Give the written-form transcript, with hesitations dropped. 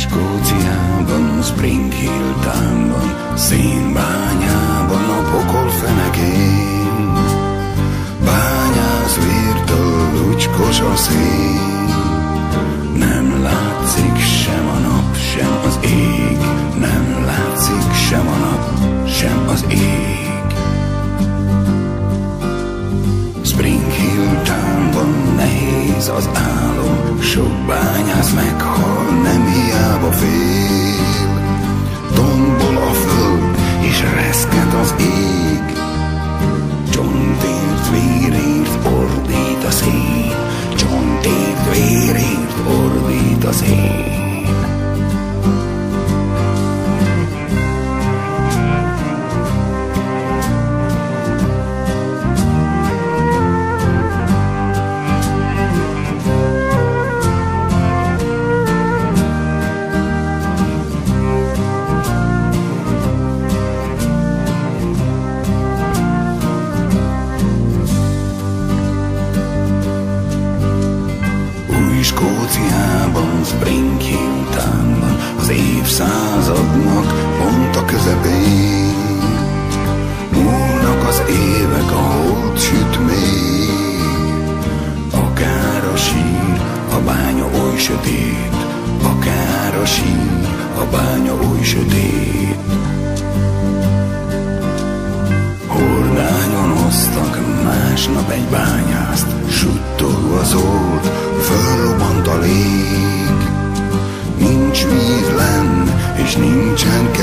Skóciában, Spring Hill Townban, szénbányában, a pokol fenekén. Bányász vértől lucskos a szén, nem látszik sem a nap, sem az ég, nem látszik sem a nap, sem az ég. Spring Hill Townban nehéz az álom, sok bányász meghal, nem hiába fél. Tombol a föld, és reszket az ég, csontért, vérért ordít a szén, csontért, vérért ordít a szén. Skóciában, Spring Hill Townban, az évszázadnak pont a közepén. Múlnak az évek, a hold süt még, akár a sír, a bánya oly sötét, akár a sír, a bánya oly sötét. Hordányon hoztak másnap egy bányászt, suttogva szólt, fölrobbant a lég. Nincs víz lenn, és nincsen